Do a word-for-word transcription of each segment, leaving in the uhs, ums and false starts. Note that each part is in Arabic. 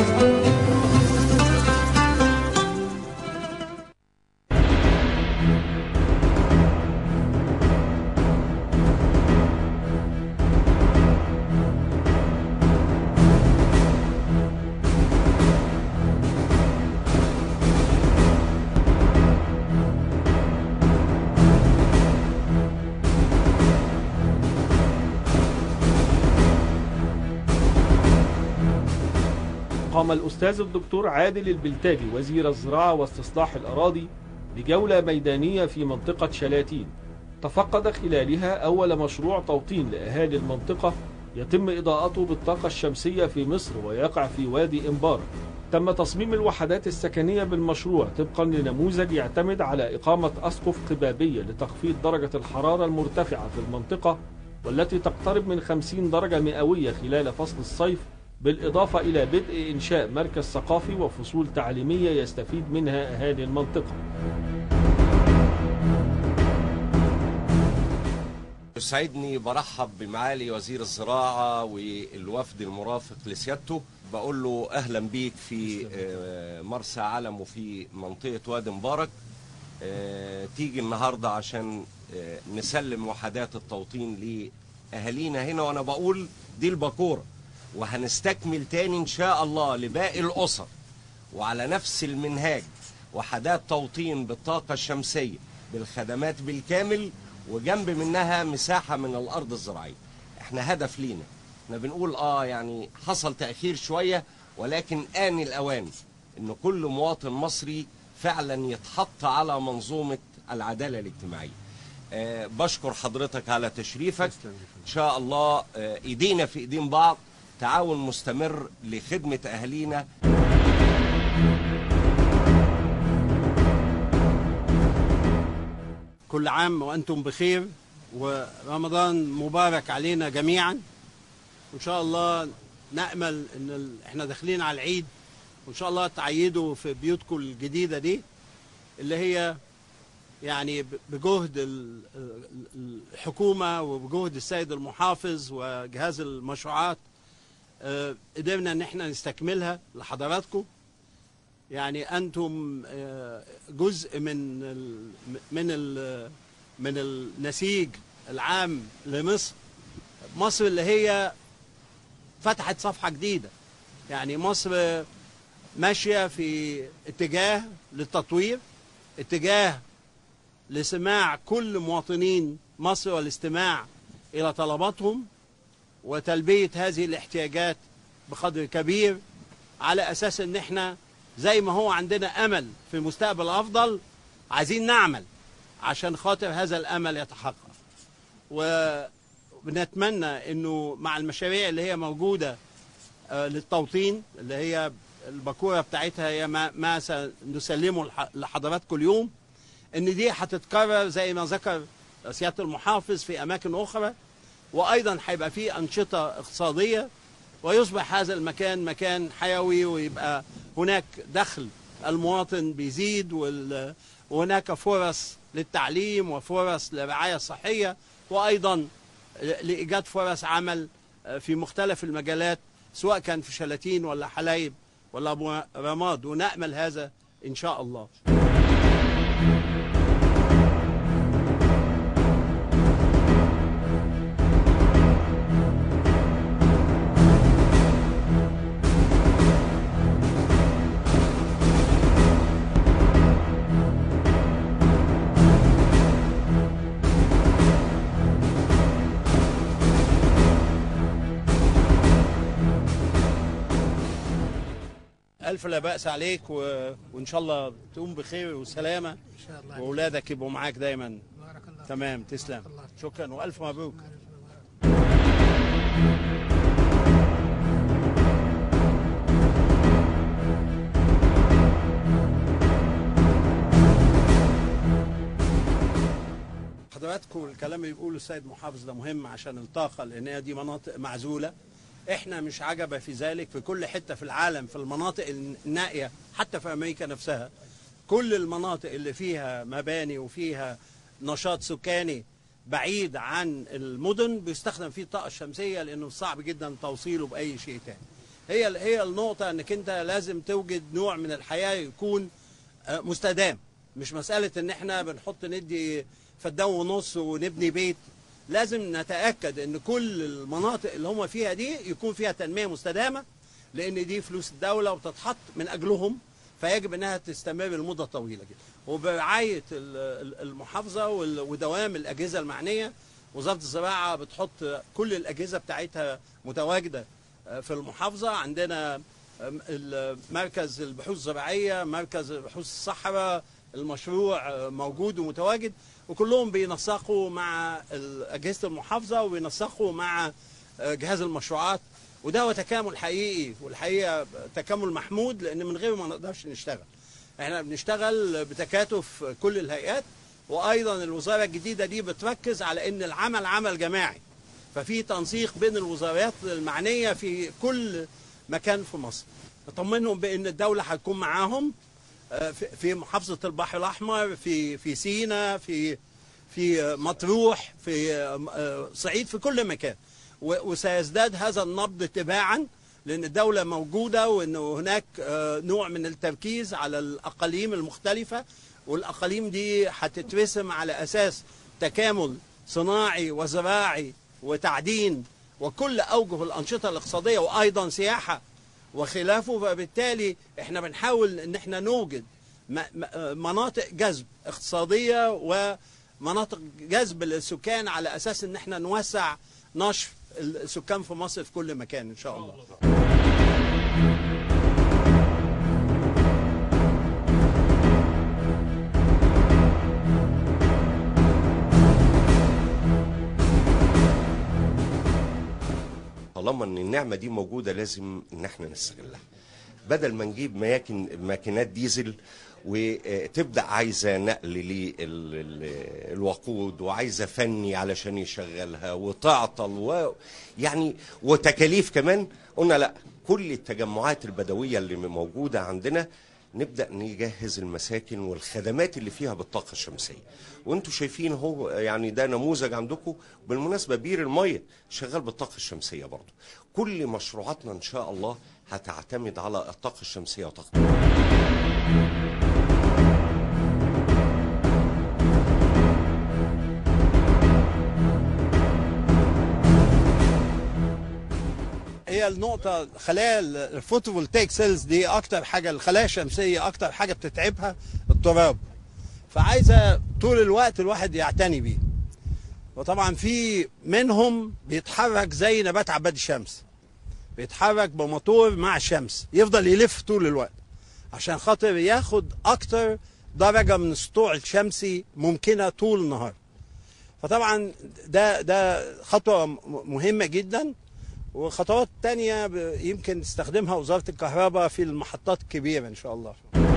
قام الأستاذ الدكتور عادل البلتاجي وزير الزراعة واستصلاح الأراضي بجولة ميدانية في منطقة شلاتين، تفقد خلالها أول مشروع توطين لأهالي المنطقة يتم إضاءته بالطاقة الشمسية في مصر ويقع في وادي إمبارة. تم تصميم الوحدات السكنية بالمشروع طبقا لنموذج يعتمد على إقامة أسقف قبابية لتخفيض درجة الحرارة المرتفعة في المنطقة والتي تقترب من خمسين درجة مئوية خلال فصل الصيف، بالإضافة إلى بدء إنشاء مركز ثقافي وفصول تعليمية يستفيد منها أهالي المنطقة. يسعدني برحب بمعالي وزير الزراعة والوفد المرافق لسيادته، بقول له أهلا بيك في مرسى علم وفي منطقة وادي مبارك. تيجي النهاردة عشان نسلم وحدات التوطين لأهالينا هنا، وأنا بقول دي الباكورة، وهنستكمل تاني إن شاء الله لباقي الأسر وعلى نفس المنهاج، وحدات توطين بالطاقة الشمسية بالخدمات بالكامل، وجنب منها مساحة من الأرض الزراعية. احنا هدف لينا، احنا بنقول اه يعني حصل تأخير شوية، ولكن آن الأوان إن كل مواطن مصري فعلا يتحط على منظومة العدالة الاجتماعية. آه بشكر حضرتك على تشريفك، إن شاء الله آه إيدينا في إيدين بعض، تعاون مستمر لخدمة أهالينا. كل عام وأنتم بخير، ورمضان مبارك علينا جميعا، وإن شاء الله نأمل إن ال... إحنا داخلين على العيد، وإن شاء الله تعيدوا في بيوتكم الجديدة دي اللي هي يعني بجهد الحكومة وبجهد السيد المحافظ وجهاز المشروعات قدرنا ان احنا نستكملها لحضراتكم. يعني انتم جزء من ال من ال من النسيج العام لمصر. مصر اللي هي فتحت صفحة جديدة، يعني مصر ماشية في اتجاه للتطوير، اتجاه لسماع كل مواطنين مصر والاستماع إلى طلباتهم وتلبية هذه الاحتياجات بقدر كبير، على أساس أن احنا زي ما هو عندنا أمل في مستقبل أفضل، عايزين نعمل عشان خاطر هذا الأمل يتحقق. وبنتمنى أنه مع المشاريع اللي هي موجودة للتوطين، اللي هي الباكورة بتاعتها هي ما, ما سنسلمه لحضراتكم اليوم، أن دي هتتكرر زي ما ذكر سيادة المحافظ في أماكن أخرى، وأيضا هيبقى فيه أنشطة اقتصادية، ويصبح هذا المكان مكان حيوي، ويبقى هناك دخل المواطن بيزيد، وهناك فرص للتعليم وفرص للرعاية الصحية، وأيضا لإيجاد فرص عمل في مختلف المجالات، سواء كان في شلاتين ولا حلايب ولا أبو رماد، ونأمل هذا إن شاء الله. ألف لا بأس عليك، و... وإن شاء الله تقوم بخير وسلامة إن شاء الله، وأولادك يبقوا معاك دايما. بارك الله. تمام، تسلم، شكرا وألف مبروك. حضراتكم الكلام اللي بيقوله السيد محافظ ده مهم عشان الطاقة، لأن هي دي مناطق معزولة. احنا مش عجبة في ذلك، في كل حتة في العالم في المناطق النائية، حتى في أمريكا نفسها، كل المناطق اللي فيها مباني وفيها نشاط سكاني بعيد عن المدن بيستخدم فيه الطاقة الشمسية، لأنه صعب جدا توصيله بأي شيء تاني. هي هي النقطة انك انت لازم توجد نوع من الحياة يكون مستدام، مش مسألة ان احنا بنحط ندي فدان ونص ونبني بيت. لازم نتأكد ان كل المناطق اللي هم فيها دي يكون فيها تنمية مستدامة، لان دي فلوس الدولة وبتتحط من اجلهم، فيجب انها تستمر لمدة طويلة جدا. وبرعاية المحافظة ودوام الأجهزة المعنية، وزارة الزراعة بتحط كل الأجهزة بتاعتها متواجدة في المحافظة. عندنا مركز البحوث الزراعية، مركز بحوث الصحراء، المشروع موجود ومتواجد، وكلهم بينسقوا مع أجهزة المحافظة وبينسقوا مع جهاز المشروعات. وده هو تكامل حقيقي، والحقيقة تكامل محمود، لأن من غيره ما نقدرش نشتغل. احنا بنشتغل بتكاتف كل الهيئات، وايضا الوزاره الجديده دي بتركز على ان العمل عمل جماعي، ففي تنسيق بين الوزارات المعنيه في كل مكان في مصر. نطمنهم بان الدوله هتكون معاهم في محافظه البحر الاحمر، في في سيناء، في في مطروح، في صعيد، في كل مكان، وسيزداد هذا النبض تباعا، لأن الدولة موجودة، وأنه هناك نوع من التركيز على الأقاليم المختلفة، والأقاليم دي هتترسم على أساس تكامل صناعي وزراعي وتعدين وكل أوجه الأنشطة الاقتصادية، وأيضا سياحة وخلافه. فبالتالي احنا بنحاول ان احنا نوجد مناطق جذب اقتصادية ومناطق جذب للسكان، على أساس ان احنا نوسع نشر السكان في مصر في كل مكان إن شاء الله. طالما ان النعمة دي موجودة لازم ان احنا نستغلها، بدل ما نجيب ماكن ماكينات ديزل وتبدأ عايزة نقل للوقود، وعايزة فني علشان يشغلها وتعطل و يعني وتكاليف كمان. قلنا لا، كل التجمعات البدوية اللي موجودة عندنا نبدأ نجهز المساكن والخدمات اللي فيها بالطاقة الشمسية. وانتوا شايفين هو يعني ده نموذج عندكم. بالمناسبة بير المية شغال بالطاقة الشمسية برضو. كل مشروعاتنا ان شاء الله هتعتمد على الطاقة الشمسية وطاقة. هي النقطة خلايا الفوتوفولتيك سيلز دي أكتر حاجة، الخلايا الشمسية أكتر حاجة بتتعبها التراب، فعايزة طول الوقت الواحد يعتني بيه. وطبعا في منهم بيتحرك زي نبات عباد الشمس، بيتحرك بموتور مع الشمس، يفضل يلف طول الوقت عشان خاطر ياخد أكتر درجة من السطوع الشمسي ممكنة طول النهار. فطبعا ده ده خطوة مهمة جدا. وخطوات تانية يمكن تستخدمها وزارة الكهرباء في المحطات الكبيرة إن شاء الله.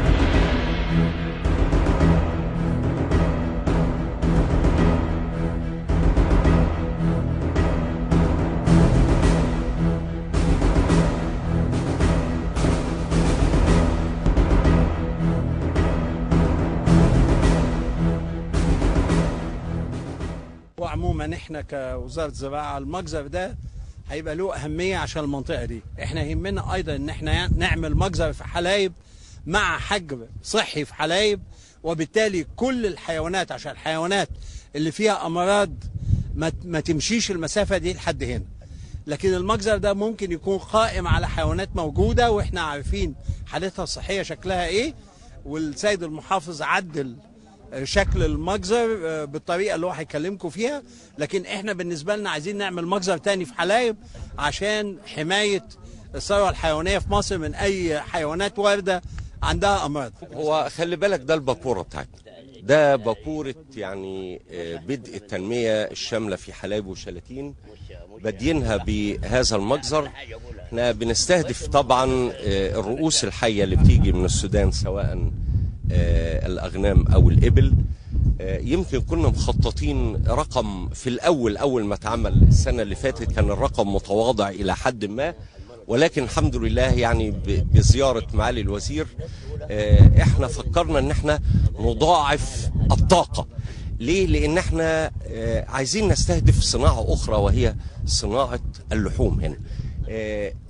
وعموما احنا كوزارة زراعة المجزر ده هيبقى له أهمية عشان المنطقة دي. احنا يهمنا أيضا إن احنا نعمل مجزر في حلايب مع حجر صحي في حلايب، وبالتالي كل الحيوانات، عشان الحيوانات اللي فيها أمراض ما, ما تمشيش المسافة دي لحد هنا. لكن المجزر ده ممكن يكون قائم على حيوانات موجودة واحنا عارفين حالتها الصحية شكلها ايه، والسيد المحافظ عدل شكل المجزر بالطريقة اللي هو هيكلمكم فيها. لكن احنا بالنسبة لنا عايزين نعمل مجزر تاني في حلايب عشان حماية الثروة الحيوانية في مصر من اي حيوانات واردة عندها امراض. هو خلي بالك ده الباكورة بتاعتنا، ده باكورة يعني بدء التنمية الشاملة في حلايب وشلاتين، بادينها بهذا المجزر. احنا بنستهدف طبعا الرؤوس الحية اللي بتيجي من السودان، سواء الأغنام أو الإبل. يمكن كنا مخططين رقم في الأول، أول ما اتعمل السنة اللي فاتت كان الرقم متواضع إلى حد ما، ولكن الحمد لله يعني بزيارة معالي الوزير احنا فكرنا ان احنا نضاعف الطاقة. ليه؟ لأن احنا عايزين نستهدف صناعة أخرى وهي صناعة اللحوم. هنا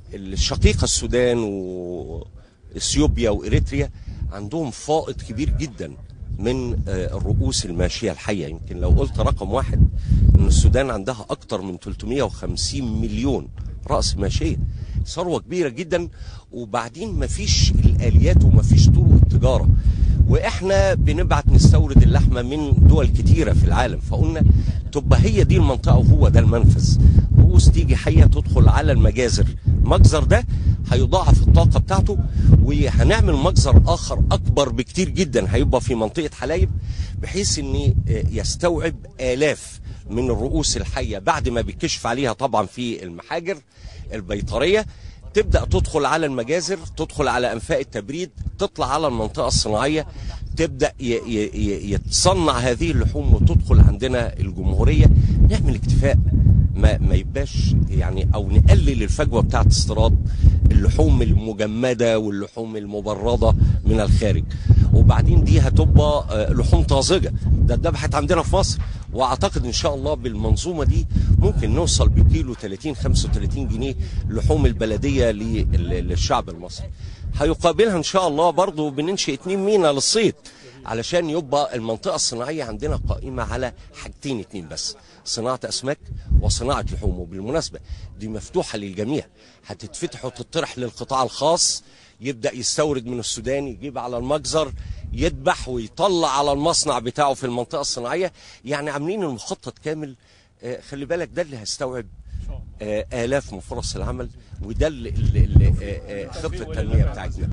الشقيقه السودان واثيوبيا واريتريا عندهم فائض كبير جدا من الرؤوس الماشيه الحيه. يمكن لو قلت رقم واحد ان السودان عندها اكتر من ثلاثمائة وخمسين مليون راس ماشيه، ثروه كبيره جدا. وبعدين مفيش الاليات ومفيش طرق التجاره، واحنا بنبعت نستورد اللحمه من دول كتيره في العالم، فقلنا تبقى هي دي المنطقه وهو ده المنفذ. رؤوس تيجي حيه تدخل على المجازر، المجزر ده هيضاعف الطاقه بتاعته، وهنعمل مجزر اخر اكبر بكتير جدا هيبقى في منطقه حلايب، بحيث ان يستوعب الاف من الرؤوس الحيه بعد ما بيكشف عليها طبعا في المحاجر البيطريه، تبدأ تدخل على المجازر، تدخل على أنفاق التبريد، تطلع على المنطقة الصناعية، تبدأ يتصنع هذه اللحوم وتدخل عندنا الجمهورية. نعمل اكتفاء، ما, ما يبقاش يعني، أو نقلل الفجوة بتاعت استيراد اللحوم المجمدة واللحوم المبردة من الخارج. وبعدين دي هتبقى لحوم طازجة، ده اتذبحت عندنا في مصر، واعتقد ان شاء الله بالمنظومه دي ممكن نوصل بكيلو ثلاثين خمسة وثلاثين جنيه لحوم البلديه للشعب المصري. هيقابلها ان شاء الله برضو بننشئ اتنين مينا للصيد، علشان يبقى المنطقه الصناعيه عندنا قائمه على حاجتين اتنين بس، صناعه اسماك وصناعه لحوم. وبالمناسبه دي مفتوحه للجميع، هتتفتح وتطرح للقطاع الخاص، يبدأ يستورد من السودان، يجيب على المجزر، يذبح ويطلع على المصنع بتاعه في المنطقة الصناعية. يعني عاملين المخطط كامل. آه خلي بالك ده اللي هيستوعب آه آلاف من فرص العمل، وده اللي, اللي آه خطة التنمية بتاعتنا.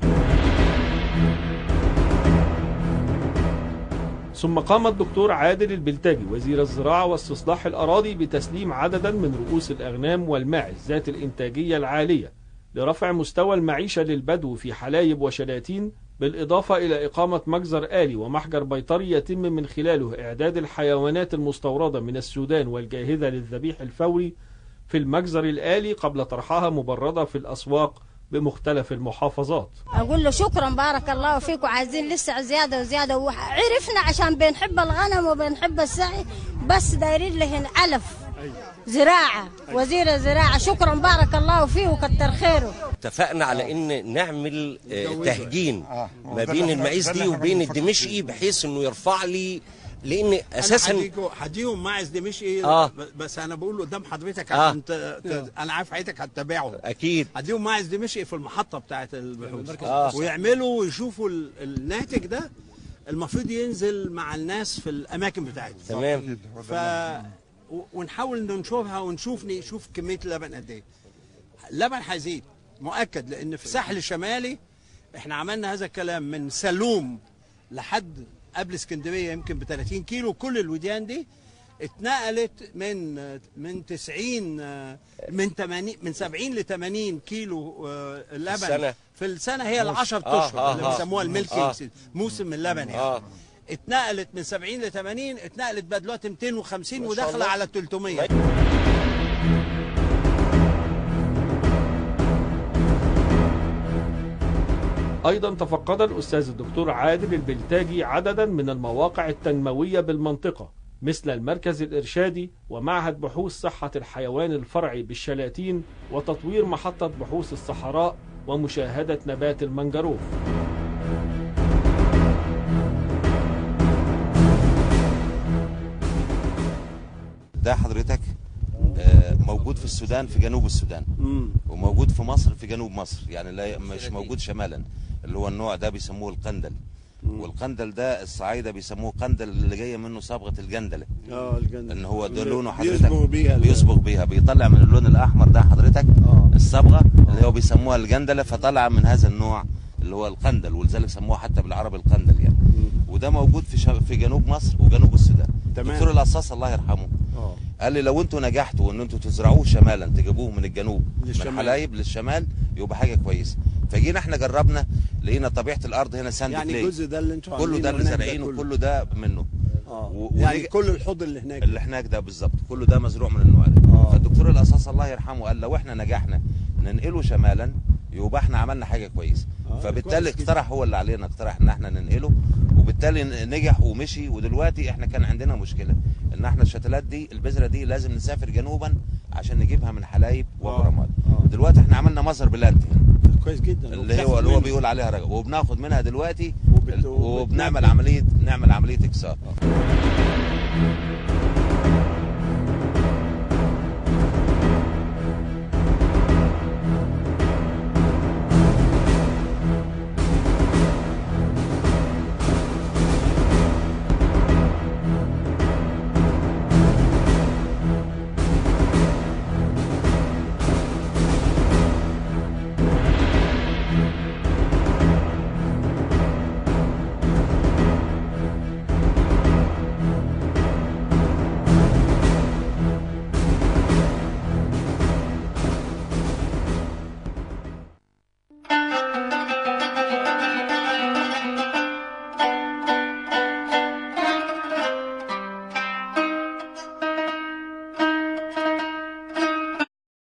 ثم قام الدكتور عادل البلتاجي وزير الزراعة واستصلاح الأراضي بتسليم عددا من رؤوس الأغنام والماعز ذات الإنتاجية العالية لرفع مستوى المعيشة للبدو في حلايب وشلاتين، بالإضافة إلى إقامة مجزر آلي ومحجر بيطري يتم من خلاله إعداد الحيوانات المستوردة من السودان والجاهزة للذبيح الفوري في المجزر الآلي قبل طرحها مبردة في الأسواق بمختلف المحافظات. أقول له شكرا بارك الله فيك، وعايزين لسه زيادة وزيادة، وعرفنا عشان بنحب الغنم وبنحب السعي، بس دايرين له علف زراعة، وزير الزراعة شكرا بارك الله فيه وكتر خيره. اتفقنا على ان نعمل تهجين ما بين المعيز دي وبين الدمشقي، بحيث انه يرفع لي، لان اساسا هديهم معز دمشقي. آه. بس انا بقول قدام حضرتك آه. عشان آه. انا عارف حضرتك هتتابعهم اكيد. هديهم معز دمشقي في المحطه بتاعه البحوث، آه. ويعملوا ويشوفوا الناتج ده المفروض ينزل مع الناس في الاماكن بتاعتهم. تمام. ف ونحاول ننشرها ونشوف نشوف كميه اللبن قد ايه. اللبن هيزيد مؤكد، لان في الساحل الشمالي احنا عملنا هذا الكلام من سلوم لحد قبل اسكندريه يمكن ب ثلاثين كيلو. كل الوديان دي اتنقلت من من تسعين من ثمانين من سبعين ل ثمانين كيلو لبن السنة. في السنه هي ال عشرة اشهر آه اللي بيسموها آه الميلكينج آه موسم اللبن يعني. آه اتنقلت من سبعين ل ثمانين، اتنقلت بقى دلوقتي مئتين وخمسين وداخله على ثلاثمائة. أيضا تفقد الأستاذ الدكتور عادل البلتاجي عددا من المواقع التنموية بالمنطقة، مثل المركز الإرشادي ومعهد بحوث صحة الحيوان الفرعي بالشلاتين، وتطوير محطة بحوث الصحراء، ومشاهدة نبات المنجروف. ده حضرتك موجود في السودان في جنوب السودان، وموجود في مصر في جنوب مصر، يعني لا مش موجود شمالا، اللي هو النوع ده بيسموه القندل. والقندل ده الصعايده بيسموه قندل، اللي جايه منه صبغه الجندله. اه الجندل، ان هو ده لونه حضرتك بيصبغ بيها بيصبغ بيها بيطلع من اللون الاحمر ده حضرتك آه. الصبغه اللي هو بيسموها الجندله، فطلع من هذا النوع اللي هو القندل، ولذلك سموه حتى بالعربي القندل يعني. مم. وده موجود في شا... في جنوب مصر وجنوب السودان. دكتور القصاص الله يرحمه أوه. قال لي لو انتوا نجحتوا ان انتوا تزرعوه شمالا، تجيبوه من الجنوب للشمال. من حلايب للشمال، يبقى حاجه كويسه. فجينا احنا جربنا، لقينا طبيعه الارض هنا ساند يعني كلي، الجزء ده اللي انتوا كله ده اللي زارعينه، كله ده منه. اه و... يعني كل الحوض اللي هناك اللي هناك ده بالظبط كله ده مزروع من النوع ده. آه. فالدكتور القصاص الله يرحمه قال لو احنا نجحنا ننقله شمالا يبقى احنا عملنا حاجه كويسه. آه. فبالتالي اقترح هو اللي علينا، اقترح ان احنا ننقله، وبالتالي نجح ومشي. ودلوقتي احنا كان عندنا مشكله ان احنا الشتلات دي البذره دي لازم نسافر جنوبا عشان نجيبها من حلايب وابو رماد. دلوقتي احنا عملنا مصدر بلانت هنا كويس جدا، اللي هو اللي هو بيقول عليها رجب، وبناخد منها دلوقتي وبت... وبنعمل عمليه نعمل عمليه اكسار.